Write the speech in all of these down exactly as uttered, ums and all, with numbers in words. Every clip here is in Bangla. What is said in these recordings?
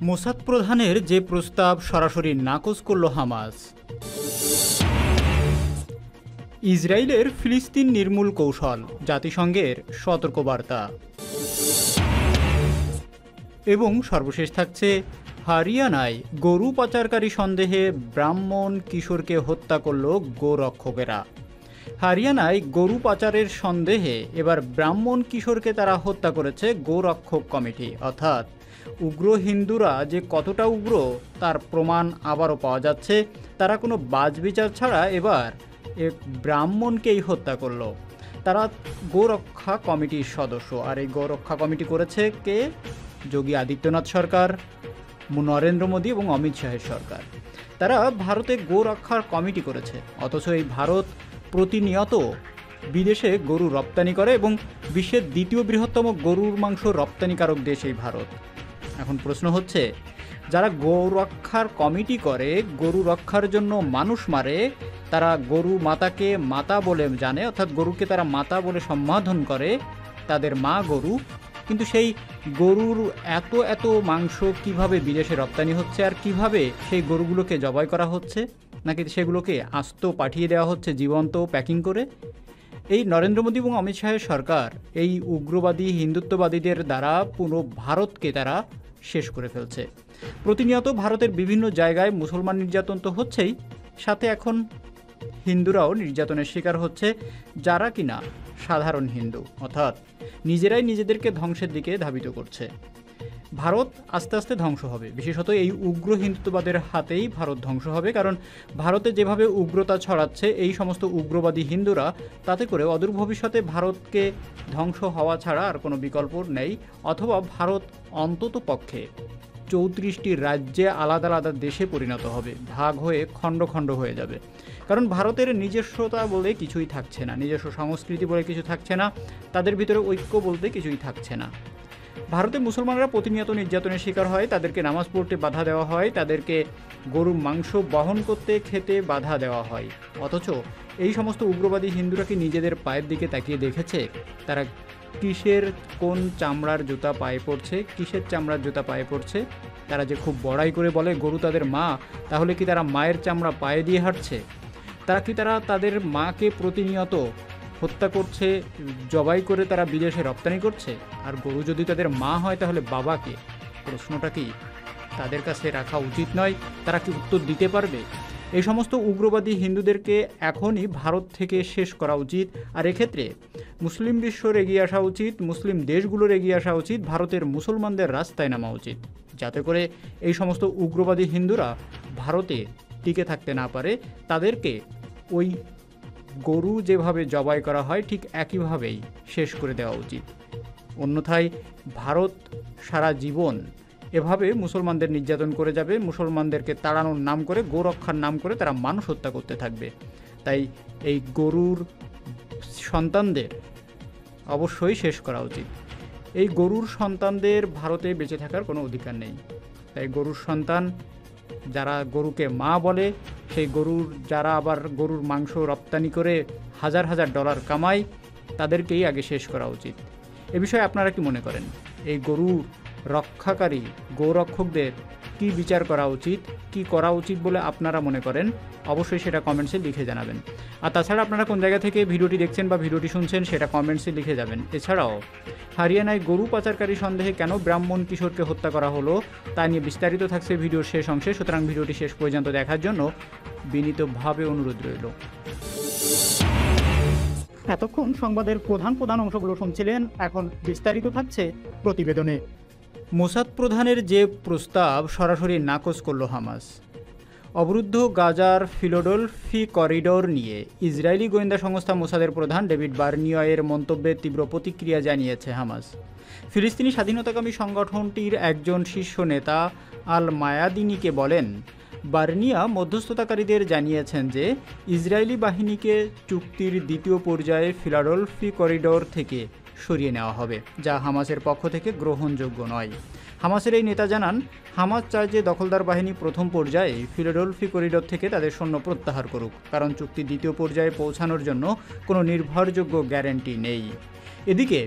মোসাদ প্রধানের যে প্রস্তাব সরাসরি নাকচ করল হামাস। ইসরায়েলের ফিলিস্তিন নির্মূল কৌশল, জাতিসংঘের সতর্কবার্তা। এবং সর্বশেষ থাকছে হরিয়ানায় গরু পাচারকারী সন্দেহে ব্রাহ্মণ কিশোরকে হত্যা করল গোরক্ষকেরা। হরিয়ানায় গরু পাচারের সন্দেহে এবার ব্রাহ্মণ কিশোরকে তারা হত্যা করেছে গোরক্ষক কমিটি। অর্থাৎ উগ্র হিন্দুরা যে কতটা উগ্র তার প্রমাণ আবারও পাওয়া যাচ্ছে। তারা কোনো বাজবিচার ছাড়া এবার এক ব্রাহ্মণকেই হত্যা করলো। তারা গোরক্ষা কমিটির সদস্য। আর এই গোরক্ষা কমিটি করেছে কে? যোগী আদিত্যনাথ সরকার, নরেন্দ্র মোদী এবং অমিত শাহের সরকার। তারা ভারতে গোরক্ষার কমিটি করেছে, অথচ এই ভারত প্রতিনিয়ত বিদেশে গরু রপ্তানি করে এবং বিশ্বের দ্বিতীয় বৃহত্তম গরুর মাংস রপ্তানিকারক দেশ এই ভারত। এখন প্রশ্ন হচ্ছে, যারা গোরক্ষার কমিটি করে, গরু রক্ষার জন্য মানুষ মারে, তারা গরু মাতাকে মাতা বলে জানে, অর্থাৎ গরুকে তারা মাতা বলে সম্বোধন করে, তাদের মা গরু। কিন্তু সেই গরুর এত এত মাংস কিভাবে বিদেশে রপ্তানি হচ্ছে, আর কিভাবে সেই গরুগুলোকে জবাই করা হচ্ছে, নাকি সেগুলোকে আস্ত পাঠিয়ে দেওয়া হচ্ছে জীবন্ত প্যাকিং করে? এই নরেন্দ্র মোদী এবং অমিত শাহের সরকার এই উগ্রবাদী হিন্দুত্ববাদীদের দ্বারা পুরো ভারতকে তারা শেষ করে ফেলছে। প্রতিনিয়ত ভারতের বিভিন্ন জায়গায় মুসলমান নির্যাতন তো হচ্ছেই, সাথে এখন হিন্দুরাও নির্যাতনের শিকার হচ্ছে, যারা কিনা সাধারণ হিন্দু, অর্থাৎ নিজেরাই নিজেদেরকে ধ্বংসের দিকে ধাবিত করছে। ভারত আস্তে আস্তে ধ্বংস হবে, বিশেষত এই উগ্র হিন্দুত্ববাদের হাতেই ভারত ধ্বংস হবে। কারণ ভারতে যেভাবে উগ্রতা ছড়াচ্ছে এই সমস্ত উগ্রবাদী হিন্দুরা, তাতে করে অদূর ভবিষ্যতে ভারতকে ধ্বংস হওয়া ছাড়া আর কোনো বিকল্প নেই। অথবা ভারত অন্তত পক্ষে চৌত্রিশটি রাজ্যে আলাদা আলাদা দেশে পরিণত হবে, ভাগ হয়ে খণ্ড খণ্ড হয়ে যাবে। কারণ ভারতের নিজস্বতা বলে কিছুই থাকছে না, নিজস্ব সংস্কৃতি বলে কিছু থাকছে না, তাদের ভিতরে ঐক্য বলতে কিছুই থাকছে না। ভারতে মুসলমানরা প্রতিনিয়ত নির্যাতনের শিকার হয়, তাদেরকে নামাজ পড়তে বাধা দেওয়া হয়, তাদেরকে গরুর মাংস বহন করতে খেতে বাধা দেওয়া হয়। অথচ এই সমস্ত উগ্রবাদী হিন্দুরা কি নিজেদের পায়ের দিকে তাকিয়ে দেখেছে তারা কিসের কোন চামড়ার জুতা পায়ে পড়ছে, কিসের চামড়ার জুতা পায়ে পড়ছে? তারা যে খুব বড়াই করে বলে গরু তাদের মা, তাহলে কি তারা মায়ের চামড়া পায়ে দিয়ে হাঁটছে? তারা কি তারা তাদের মাকে প্রতিনিয়ত হত্যা করছে, জবাই করে তারা বিদেশে রপ্তানি করছে? আর গরু যদি তাদের মা হয় তাহলে বাবাকে? প্রশ্নটা কি তাদের কাছে রাখা উচিত নয়? তারা কি উত্তর দিতে পারবে? এই সমস্ত উগ্রবাদী হিন্দুদেরকে এখনই ভারত থেকে শেষ করা উচিত। আর এক্ষেত্রে মুসলিম বিশ্বর এগিয়ে আসা উচিত, মুসলিম দেশগুলোর এগিয়ে আসা উচিত, ভারতের মুসলমানদের রাস্তায় নামা উচিত, যাতে করে এই সমস্ত উগ্রবাদী হিন্দুরা ভারতে টিকে থাকতে না পারে। তাদেরকে ওই গরু যেভাবে জবাই করা হয় ঠিক একইভাবেই শেষ করে দেওয়া উচিত। অন্যথায় ভারত সারা জীবন এভাবে মুসলমানদের নির্যাতন করে যাবে, মুসলমানদেরকে তাড়ানোর নাম করে, গোরক্ষার নাম করে তারা মানুষ হত্যা করতে থাকবে। তাই এই গরুর সন্তানদের অবশ্যই শেষ করা উচিত। এই গরুর সন্তানদের ভারতে বেঁচে থাকার কোনো অধিকার নেই। তাই গরুর সন্তান যারা গরুকে মা বলে, সেই গরুর যারা আবার গরুর মাংস রপ্তানি করে হাজার হাজার ডলার কামায়, তাদেরকেই আগে শেষ করা উচিত। এ বিষয়ে আপনারা কি মনে করেন? এই গরু রক্ষাকারী গোরক্ষকদের কি বিচার করা উচিত, কি করা উচিত বলে আপনারা মনে করেন? অবশ্যই সেটা কমেন্টসে লিখে জানাবেন। আর তাছাড়া আপনারা কোন জায়গা থেকে ভিডিওটি দেখছেন বা ভিডিওটি শুনছেন সেটা কমেন্টসে লিখে যাবেন। এছাড়াও হরিয়ানায় গরু পাচারকারী সন্দেহে কেন ব্রাহ্মণ কিশোরকে হত্যা করা হলো তা নিয়ে বিস্তারিত থাকছে ভিডিওর শেষ অংশে। সুতরাং ভিডিওটি শেষ পর্যন্ত দেখার জন্য বিনীতভাবে অনুরোধ রইল। এতক্ষণ সংবাদের প্রধান প্রধান অংশগুলো শুনছিলেন, এখন বিস্তারিত থাকছে প্রতিবেদনে। মোসাদ প্রধানের যে প্রস্তাব সরাসরি নাকচ করল হামাস। অবরুদ্ধ গাজার ফিলাডেলফি করিডোর নিয়ে ইসরায়েলি গোয়েন্দা সংস্থা মোসাদের প্রধান ডেভিড বার্নিয়ের মন্তব্যে তীব্র প্রতিক্রিয়া জানিয়েছে হামাস। ফিলিস্তিনি স্বাধীনতাকামী সংগঠনটির একজন শীর্ষ নেতা আল মায়াদিনিকে বলেন, বার্নিয়া মধ্যস্থতাকারীদের জানিয়েছেন যে ইসরায়েলি বাহিনীকে চুক্তির দ্বিতীয় পর্যায়ে ফিলাডেলফি করিডোর থেকে সরিয়ে নেওয়া হবে, যা হামাসের পক্ষ থেকে গ্রহণযোগ্য নয়। হামাসের এই নেতা জানান, হামাস চায় যে দখলদার বাহিনী প্রথম পর্যায়ে ফিলাডেলফি করিডোর থেকে তাদের সৈন্য প্রত্যাহার করুক, কারণ চুক্তি দ্বিতীয় পর্যায়ে পৌঁছানোর জন্য কোনো নির্ভরযোগ্য গ্যারান্টি নেই। এদিকে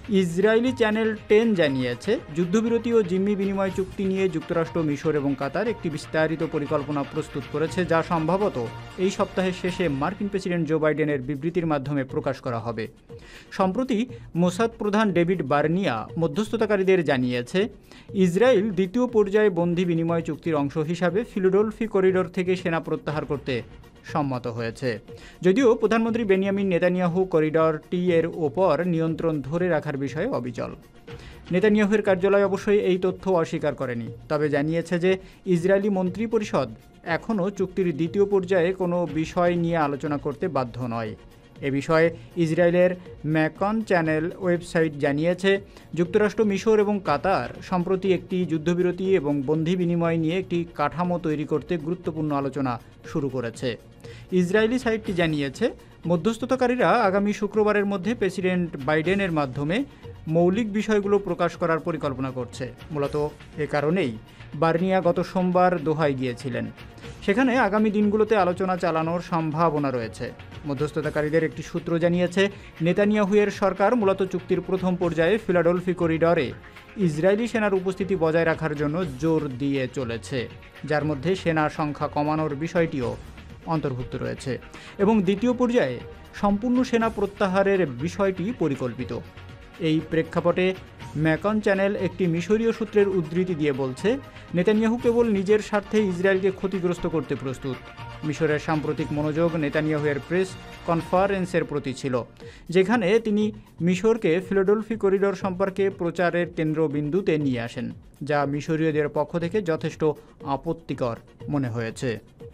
ইসরায়েলি চ্যানেল টেন জানিয়েছে, যুদ্ধবিরতি ও জিম্মি বিনিময় চুক্তি নিয়ে যুক্তরাষ্ট্র, মিশর এবং কাতার একটি বিস্তারিত পরিকল্পনা প্রস্তুত করেছে, যা সম্ভবত এই সপ্তাহের শেষে মার্কিন প্রেসিডেন্ট জো বাইডেনের বিবৃতির মাধ্যমে প্রকাশ করা হবে। সম্প্রতি মোসাদ প্রধান ডেভিড বার্নিয়া মধ্যস্থতাকারীদের জানিয়েছে, ইসরায়েল দ্বিতীয় পর্যায়ে বন্দি বিনিময় চুক্তির অংশ হিসাবে ফিলাডেলফি করিডোর থেকে সেনা প্রত্যাহার করতে সম্মত হয়েছে। যদিও প্রধানমন্ত্রী বেনিয়ামিন নেতানিয়াহু করিডরটি এর ওপর নিয়ন্ত্রণ ধরে রাখার বিষয়ে অবিচল। নেতানিয়াহুর কার্যালয় অবশ্যই এই তথ্য অস্বীকার করেনি, তবে জানিয়েছে যে ইসরায়েলি মন্ত্রিপরিষদ এখনও চুক্তির দ্বিতীয় পর্যায়ে কোনো বিষয় নিয়ে আলোচনা করতে বাধ্য নয়। এ বিষয়ে ইসরায়েলের ম্যাকন চ্যানেল ওয়েবসাইট জানিয়েছে, যুক্তরাষ্ট্র, মিশর এবং কাতার সম্প্রতি একটি যুদ্ধবিরতি এবং বন্দি বিনিময় নিয়ে একটি কাঠামো তৈরি করতে গুরুত্বপূর্ণ আলোচনা শুরু করেছে। ইসরায়েলি সাইটটি জানিয়েছে, মধ্যস্থতাকারীরা আগামী শুক্রবারের মধ্যে প্রেসিডেন্ট বাইডেনের মাধ্যমে মৌলিক বিষয়গুলো প্রকাশ করার পরিকল্পনা করছে। মূলত এ কারণেই বার্নিয়া গত সোমবার দোহায় গিয়েছিলেন। সেখানে আগামী দিনগুলোতে আলোচনা চালানোর সম্ভাবনা রয়েছে। মধ্যস্থতাকারীদের একটি সূত্র জানিয়েছে, নেতানিয়াহুয়ের সরকার মূলত চুক্তির প্রথম পর্যায়ে ফিলাডেলফি করিডরে ইসরায়েলি সেনার উপস্থিতি বজায় রাখার জন্য জোর দিয়ে চলেছে, যার মধ্যে সেনা সংখ্যা কমানোর বিষয়টিও অন্তর্ভুক্ত রয়েছে, এবং দ্বিতীয় পর্যায়ে সম্পূর্ণ সেনা প্রত্যাহারের বিষয়টি পরিকল্পিত। এই প্রেক্ষাপটে ম্যাকন চ্যানেল একটি মিশরীয় সূত্রের উদ্ধৃতি দিয়ে বলছে, নেতানিয়াহু কেবল নিজের স্বার্থে ইসরায়েলকে ক্ষতিগ্রস্ত করতে প্রস্তুত। মিশরের সাম্প্রতিক মনোযোগ নেতানিয়াহুয়ের প্রেস কনফারেন্সের প্রতি ছিল, যেখানে তিনি মিশরকে ফিলাডেলফি করিডোর সম্পর্কে প্রচারের কেন্দ্রবিন্দুতে নিয়ে আসেন, যা মিশরীয়দের পক্ষ থেকে যথেষ্ট আপত্তিকর মনে হয়েছে।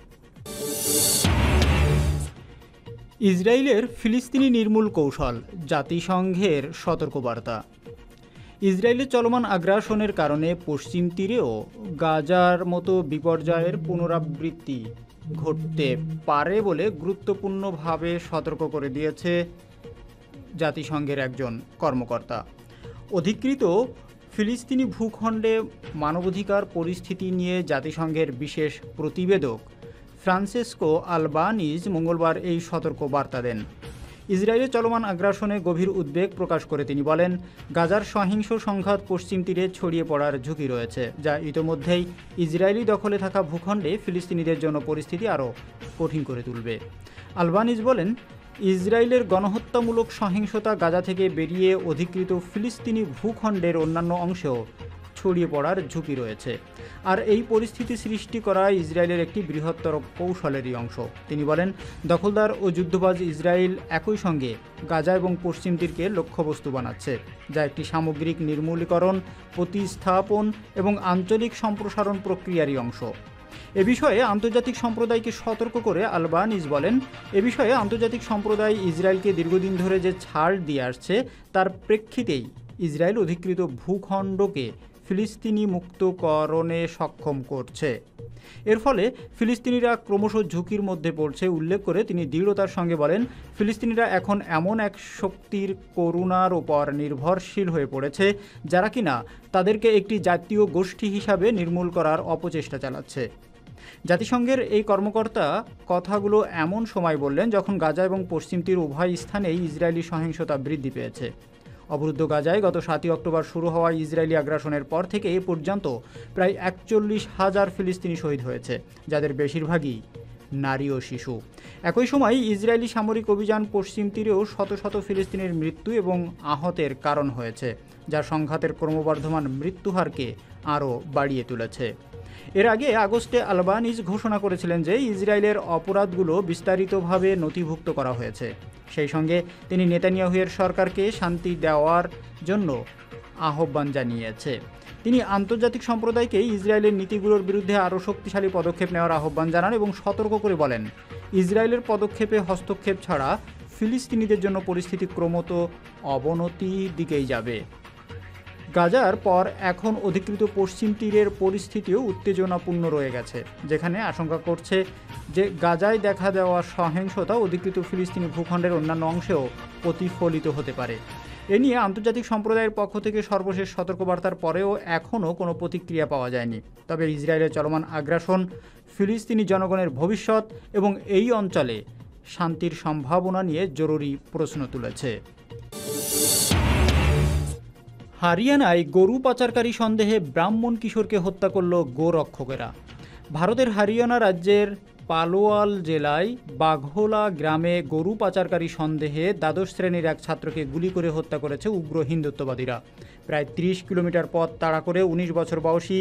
ইসরায়েলের ফিলিস্তিনি নির্মূল কৌশল, জাতিসংঘের সতর্কবার্তা। ইসরায়েলের চলমান আগ্রাসনের কারণে পশ্চিম তীরেও গাজার মতো বিপর্যয়ের পুনরাবৃত্তি ঘটতে পারে বলে গুরুত্বপূর্ণভাবে সতর্ক করে দিয়েছে জাতিসংঘের একজন কর্মকর্তা। অধিকৃত ফিলিস্তিনি ভূখণ্ডে মানবাধিকার পরিস্থিতি নিয়ে জাতিসংঘের বিশেষ প্রতিবেদক ফ্রান্সেসকো আলবানিজ মঙ্গলবার এই সতর্ক বার্তা দেন। ইসরায়েলের চলমান আগ্রাসনে গভীর উদ্বেগ প্রকাশ করে তিনি বলেন, গাজার সহিংস সংঘাত পশ্চিম তীরে ছড়িয়ে পড়ার ঝুঁকি রয়েছে, যা ইতোমধ্যেই ইসরায়েলি দখলে থাকা ভূখণ্ডে ফিলিস্তিনিদের জন্য পরিস্থিতি আরও কঠিন করে তুলবে। আলবানিজ বলেন, ইসরায়েলের গণহত্যামূলক সহিংসতা গাজা থেকে বেরিয়ে অধিকৃত ফিলিস্তিনি ভূখণ্ডের অন্যান্য অংশেও ছড়িয়ে পড়ার ঝুঁকি রয়েছে, আর এই পরিস্থিতি সৃষ্টি করা ইসরায়েলের একটি বৃহত্তর কৌশলেরই অংশ। তিনি বলেন, দখলদার ও যুদ্ধবাজ ইসরায়েল একই সঙ্গে গাজা এবং পশ্চিম তীরকে লক্ষ্যবস্তু বানাচ্ছে, যা একটি সামগ্রিক নির্মূলীকরণ, প্রতিস্থাপন এবং আঞ্চলিক সম্প্রসারণ প্রক্রিয়ারই অংশ। এ বিষয়ে আন্তর্জাতিক সম্প্রদায়কে সতর্ক করে আলবানিজ বলেন, এ বিষয়ে আন্তর্জাতিক সম্প্রদায় ইসরায়েলকে দীর্ঘদিন ধরে যে ছাড় দিয়ে আসছে, তার প্রেক্ষিতেই ইসরায়েল অধিকৃত ভূখণ্ডকে ফিলিস্তিনি মুক্তকরণে সক্ষম করছে। এর ফলে ফিলিস্তিনিরা ক্রমশ ঝুঁকির মধ্যে পড়ছে উল্লেখ করে তিনি দৃঢ়তার সঙ্গে বলেন, ফিলিস্তিনিরা এখন এমন এক শক্তির করুণার ওপর নির্ভরশীল হয়ে পড়েছে, যারা কিনা তাদেরকে একটি জাতীয় গোষ্ঠী হিসাবে নির্মূল করার অপচেষ্টা চালাচ্ছে। জাতিসংঘের এই কর্মকর্তা কথাগুলো এমন সময় বললেন যখন গাজা এবং পশ্চিম তীর উভয় স্থানেই ইসরায়েলি সহিংসতা বৃদ্ধি পেয়েছে। অবরুদ্ধ গাজায় গত সাতই অক্টোবর শুরু হওয়া ইসরায়েলি আগ্রাসনের পর থেকে এ পর্যন্ত প্রায় একচল্লিশ হাজার ফিলিস্তিনি শহীদ হয়েছে, যাদের বেশিরভাগই নারী ও শিশু। একই সময় ইসরায়েলি সামরিক অভিযান পশ্চিম তীরেও শত শত ফিলিস্তিনির মৃত্যু এবং আহতের কারণ হয়েছে, যা সংঘাতের ক্রমবর্ধমান মৃত্যুহারকে আরও বাড়িয়ে তুলেছে। এর আগে আগস্টে আলবানিজ ঘোষণা করেছিলেন যে ইসরায়েলের অপরাধগুলো বিস্তারিতভাবে নথিভুক্ত করা হয়েছে। সেই সঙ্গে তিনি নেতানিয়াহুয়ের সরকারকে শান্তি দেওয়ার জন্য আহ্বান জানিয়েছে। তিনি আন্তর্জাতিক সম্প্রদায়কে ইসরায়েলের নীতিগুলোর বিরুদ্ধে আরও শক্তিশালী পদক্ষেপ নেওয়ার আহ্বান জানান এবং সতর্ক করে বলেন, ইসরায়েলের পদক্ষেপে হস্তক্ষেপ ছাড়া ফিলিস্তিনিদের জন্য পরিস্থিতি ক্রমত অবনতির দিকেই যাবে। গাজার পর এখন অধিকৃত পশ্চিম তীরের পরিস্থিতিও উত্তেজনাপূর্ণ রয়ে গেছে, যেখানে আশঙ্কা করছে যে গাজায় দেখা দেওয়া সহিংসতা অধিকৃত ফিলিস্তিনি ভূখণ্ডের অন্যান্য অংশেও প্রতিফলিত হতে পারে। এ নিয়ে আন্তর্জাতিক সম্প্রদায়ের পক্ষ থেকে সর্বশেষ সতর্কবার্তার পরেও এখনও কোনো প্রতিক্রিয়া পাওয়া যায়নি। তবে ইসরায়েলের চলমান আগ্রাসন ফিলিস্তিনি জনগণের ভবিষ্যৎ এবং এই অঞ্চলে শান্তির সম্ভাবনা নিয়ে জরুরি প্রশ্ন তুলেছে। হারিয়ানায় গরু পাচারকারী সন্দেহে ব্রাহ্মণ কিশোরকে হত্যা করল গোরক্ষকেরা। ভারতের হরিয়ানা রাজ্যের পালোয়াল জেলায় বাঘোলা গ্রামে গরু পাচারকারী সন্দেহে দ্বাদশ শ্রেণীর এক ছাত্রকে গুলি করে হত্যা করেছে উগ্র হিন্দুত্ববাদীরা। প্রায় ত্রিশ কিলোমিটার পথ তাড়া করে উনিশ বছর বয়সী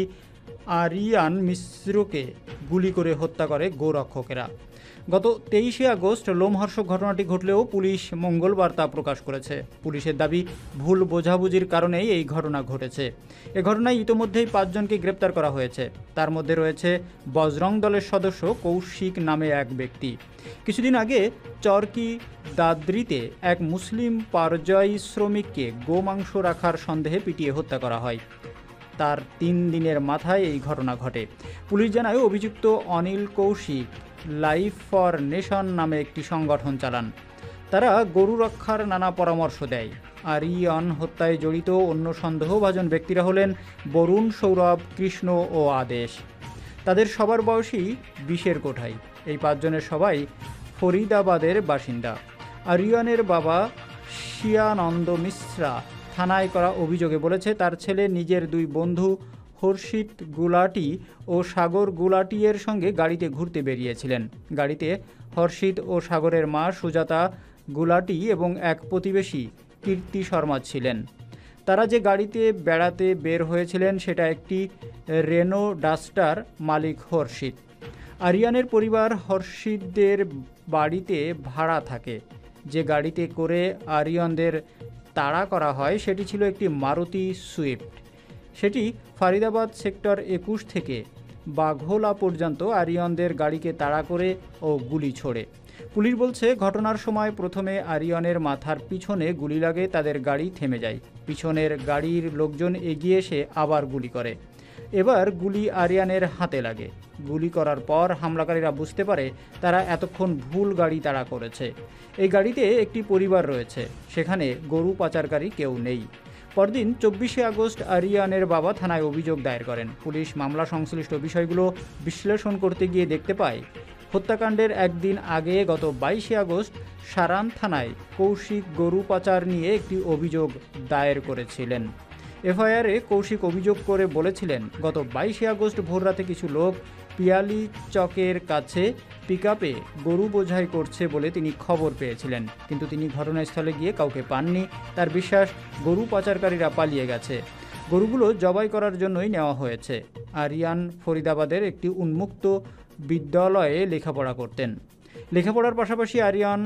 আরিয়ান মিশ্রকে গুলি করে হত্যা করে গোরক্ষকেরা। গত তেইশে আগস্ট লোমহর্ষক ঘটনাটি ঘটলেও পুলিশ মঙ্গলবার তা প্রকাশ করেছে। পুলিশের দাবি, ভুল বোঝাবুঝির কারণেই এই ঘটনা ঘটেছে। এ ঘটনায় ইতোমধ্যেই পাঁচজনকে গ্রেপ্তার করা হয়েছে। তার মধ্যে রয়েছে বজরং দলের সদস্য কৌশিক নামে এক ব্যক্তি। কিছুদিন আগে চরকি দাদ্রিতে এক মুসলিম পরিযায়ী শ্রমিককে গোমাংস রাখার সন্দেহে পিটিয়ে হত্যা করা হয়। তার তিন দিনের মাথায় এই ঘটনা ঘটে। পুলিশ জানায়, অভিযুক্ত Anil Kaushik life for nation নামে একটি সংগঠন চালান। তারা গরু রক্ষার নানা পরামর্শ দেয়। আরিয়ান হত্যায় জড়িত অন্য সন্দেহভাজন ব্যক্তিরা হলেন বরুণ, সৌরভ, কৃষ্ণ ও আদেশ। তাদের সবার বয়সই বিশের কোঠায়। এই পাঁচজনের সবাই ফরিদাবাদের বাসিন্দা। আরিয়ানের বাবা শিয়ানন্দ মিশ্রা থানায় করা অভিযোগে বলেছে, তার ছেলে নিজের দুই বন্ধু হর্ষিত গুলাটি ও সাগর গুলাটিয়ের সঙ্গে গাড়িতে ঘুরতে বেরিয়েছিলেন। গাড়িতে হর্ষিত ও সাগরের মা সুজাতা গুলাটি এবং এক প্রতিবেশী কীর্তি শর্মা ছিলেন। তারা যে গাড়িতে বেড়াতে বের হয়েছিলেন সেটা একটি রেনো ডাস্টার, মালিক হর্ষিত। আরিয়ানের পরিবার হর্ষিতদের বাড়িতে ভাড়া থাকে। যে গাড়িতে করে আরিয়ানদের তাড়া করা হয় সেটি ছিল একটি মারুতি সুইফট। সেটি ফরিদাবাদ সেক্টর একুশ থেকে বাঘোলা পর্যন্ত আরিয়ানদের গাড়িকে তাড়া করে ও গুলি ছোড়ে। পুলিশ বলছে, ঘটনার সময় প্রথমে আরিয়ানের মাথার পিছনে গুলি লাগে, তাদের গাড়ি থেমে যায়। পিছনের গাড়ির লোকজন এগিয়ে এসে আবার গুলি করে। এবার গুলি আরিয়ানের হাতে লাগে। গুলি করার পর হামলাকারীরা বুঝতে পারে তারা এতক্ষণ ভুল গাড়ি তাড়া করেছে। এই গাড়িতে একটি পরিবার রয়েছে, সেখানে গরু পাচারকারী কেউ নেই। পরদিন চব্বিশে আগস্ট আরিয়ানের বাবা থানায় অভিযোগ দায়ের করেন। পুলিশ মামলা সংশ্লিষ্ট বিষয়গুলো বিশ্লেষণ করতে গিয়ে দেখতে পায়, হত্যাকাণ্ডের একদিন আগে গত বাইশে আগস্ট সারান থানায় কৌশিক গরু পাচার নিয়ে একটি অভিযোগ দায়ের করেছিলেন। এফআইআরে কৌশিক অভিযোগ করে বলেছিলেন, গত বাইশে আগস্ট ভোররাতে কিছু লোক পিয়ালি চকের কাছে পিকআপে গরু বোঝাই করছে বলে তিনি খবর পেয়েছিলেন, কিন্তু তিনি ঘটনাস্থলে গিয়ে কাউকে পাননি। তার বিশ্বাস, গরু পাচারকারীরা পালিয়ে গেছে। গরুগুলো জবাই করার জন্যই নেওয়া হয়েছে। আরিয়ান ফরিদাবাদের একটি উন্মুক্ত বিদ্যালয়ে লেখাপড়া করতেন। লেখাপড়ার পাশাপাশি আরিয়ান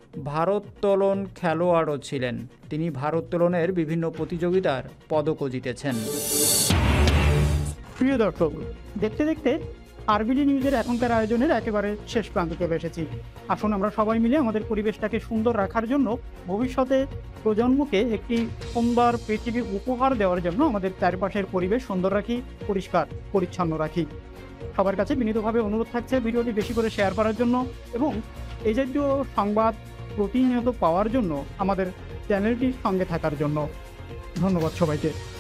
ভারোত্তোলন খেলোয়াড়ও ছিলেন। তিনি ভারোত্তোলনের বিভিন্ন প্রতিযোগিতার পদকও জিতেছেন। প্রিয় দর্শক, দেখতে দেখতে আরবিডি নিউজের এখনকার আয়োজনের একেবারে শেষ প্রান্তে চলে এসেছি। আসুন আমরা সবাই মিলে আমাদের পরিবেশটাকে সুন্দর রাখার জন্য, ভবিষ্যতে প্রজন্মকে একটি সুন্দর পৃথিবী উপহার দেওয়ার জন্য আমাদের চারপাশের পরিবেশ সুন্দর রাখি, পরিষ্কার পরিচ্ছন্ন রাখি। সবার কাছে বিনীতভাবে অনুরোধ থাকছে ভিডিওটি বেশি করে শেয়ার করার জন্য এবং এই জাতীয় সংবাদ প্রতিনিয়ত পাওয়ার জন্য আমাদের চ্যানেলটির সঙ্গে থাকার জন্য। ধন্যবাদ সবাইকে।